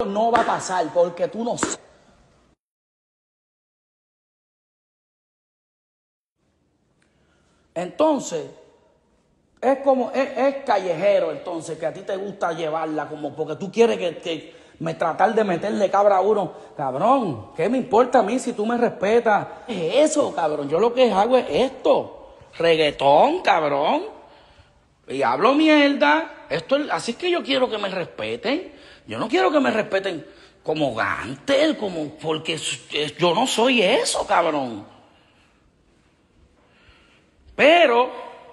no va a pasar porque tú no sabes. Entonces, es como, es callejero, entonces, que a ti te gusta llevarla, como porque tú quieres que me tratar de meterle cabra a uno. Cabrón, ¿qué me importa a mí si tú me respetas? Es eso, cabrón. Yo lo que hago es esto. Reggaetón, cabrón. Y hablo mierda. Así es que yo quiero que me respeten. Yo no quiero que me respeten como Gantel, porque yo no soy eso, cabrón. Pero,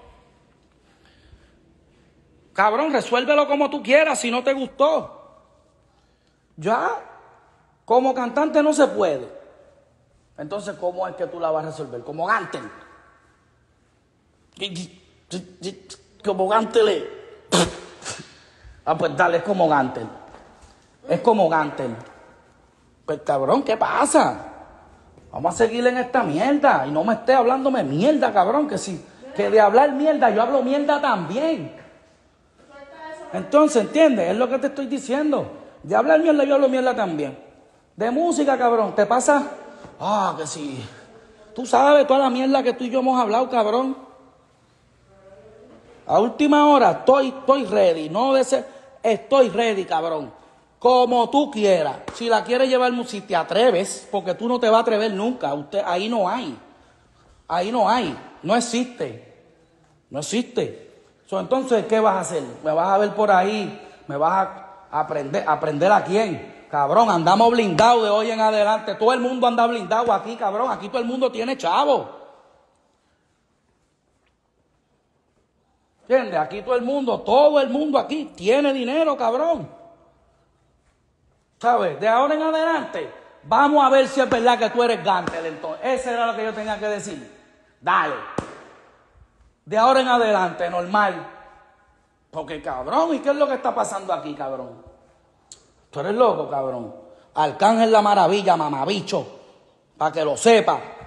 cabrón, resuélvelo como tú quieras si no te gustó. Ya, como cantante no se puede. Entonces, ¿cómo es que tú la vas a resolver? Como Gantel. Como Gantel. Ah, pues dale, es como Gantel. Es como Gantel. Pues cabrón, ¿qué pasa? Vamos a seguir en esta mierda. Y no me estés hablándome mierda, cabrón. Que de hablar mierda, yo hablo mierda también. Entonces, ¿entiendes? Es lo que te estoy diciendo. De hablar mierda, yo hablo mierda también. De música, cabrón, ¿te pasa? Que sí. Tú sabes toda la mierda que tú y yo hemos hablado, cabrón. A última hora, estoy ready. Estoy ready, cabrón. Como tú quieras. Si la quieres llevar, si te atreves, porque tú no te vas a atrever nunca. Ahí no hay. Ahí no hay. No existe. No existe. Entonces, ¿qué vas a hacer? ¿Me vas a ver por ahí? ¿Me vas a aprender a quién? Cabrón, andamos blindados de hoy en adelante. Todo el mundo anda blindado aquí, cabrón. Aquí todo el mundo tiene chavo. ¿Entiendes? Aquí todo el mundo aquí tiene dinero, cabrón. ¿Sabes? De ahora en adelante, vamos a ver si es verdad que tú eres Gantel, entonces. Eso era lo que yo tenía que decir. Dale. De ahora en adelante, normal. Porque, cabrón, ¿y qué es lo que está pasando aquí, cabrón? Tú eres loco, cabrón. Arcángel la Maravilla, mamabicho. Para que lo sepa.